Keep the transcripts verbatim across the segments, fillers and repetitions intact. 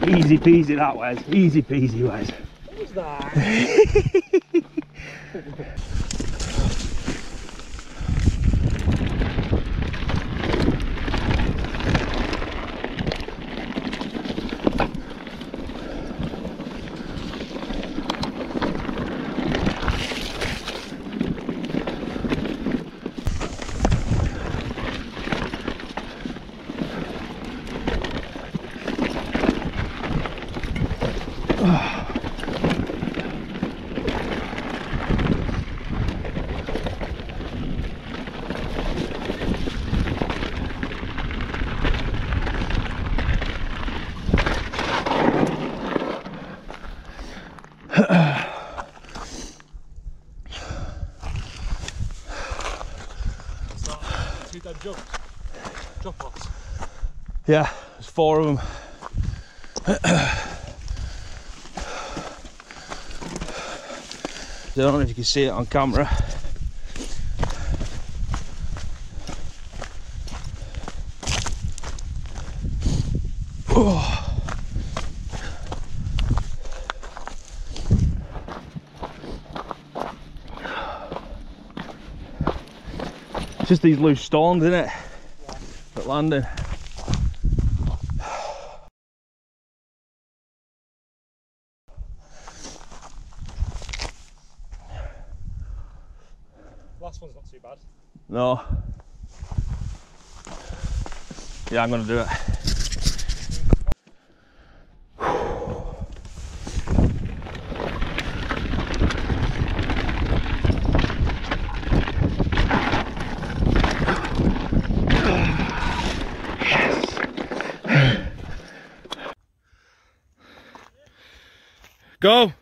Easy peasy that, Wes. Easy peasy, Wes. What was that? Two dead jumps. Drop offs. Yeah, there's four of them. I don't know if you can see it on camera. Oh. It's just these loose stones, isn't it? Yeah. At landing. Last one's not too bad. No. Yeah, I'm gonna do it. Go!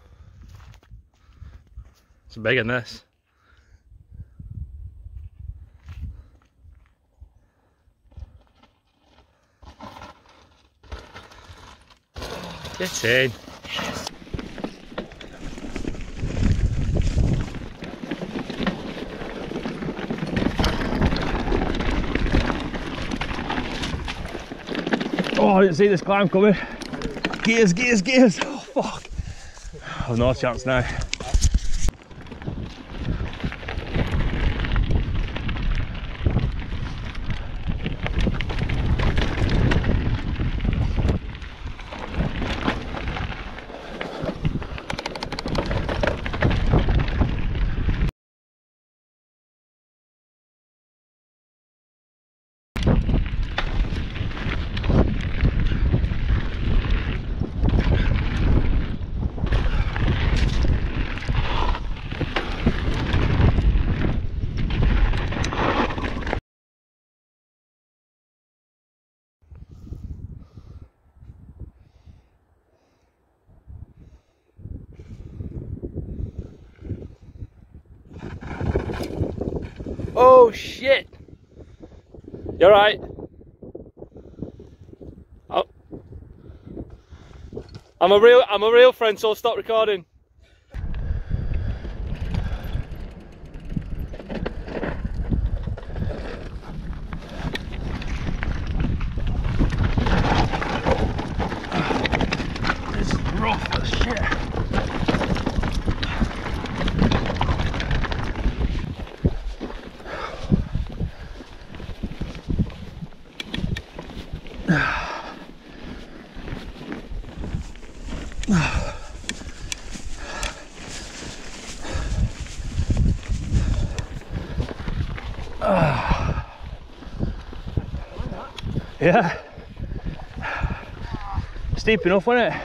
It's bigger than this. Get in. Yes. Oh, I didn't see this climb coming. Gears, gears, gears. Oh, fuck. I've no chance now. Oh shit! You alright? Oh. I'm a real I'm a real friend, so I'll stop recording. This is rough as shit. Yeah. Steep enough, wasn't it?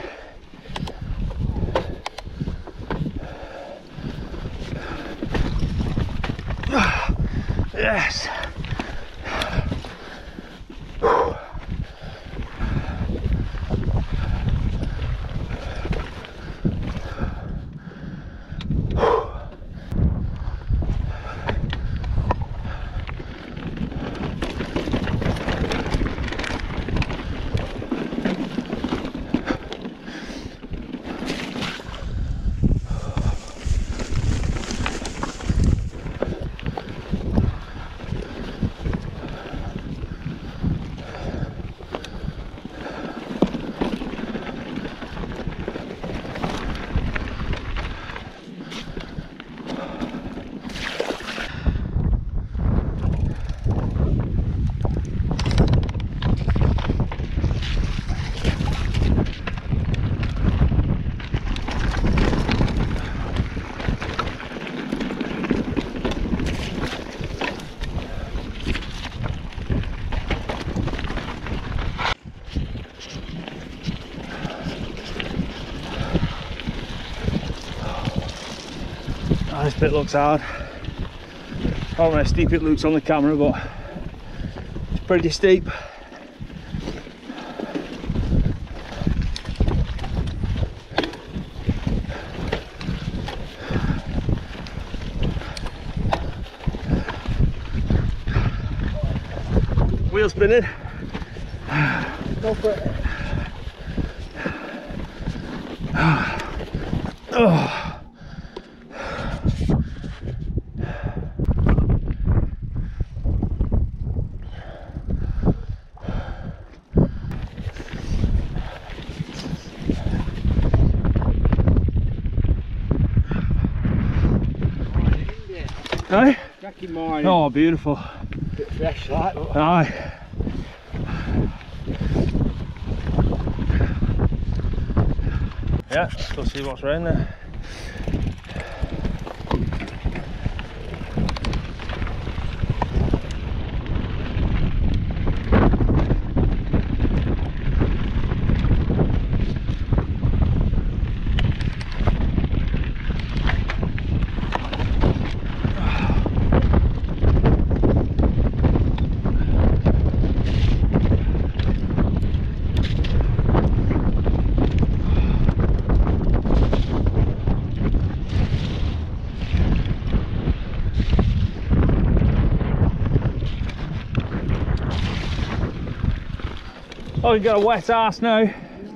Yes. This bit looks hard. I don't know how steep it looks on the camera, but it's pretty steep. Wheel spinning. Go for it. Oh. Aye? Cracking morning. Oh, beautiful. Bit fresh like that. Aye. Yeah, let's go see what's around there. Oh, you got a wet ass now.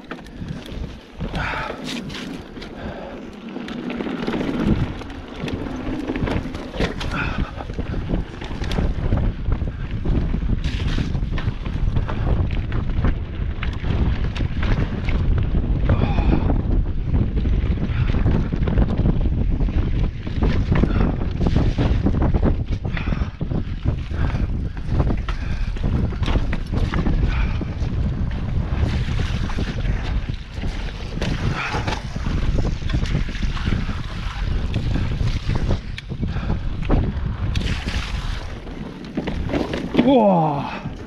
Whoa!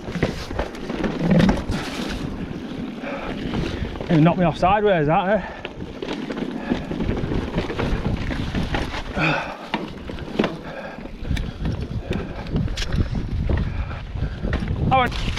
It knocked me off sideways, that eh? I went.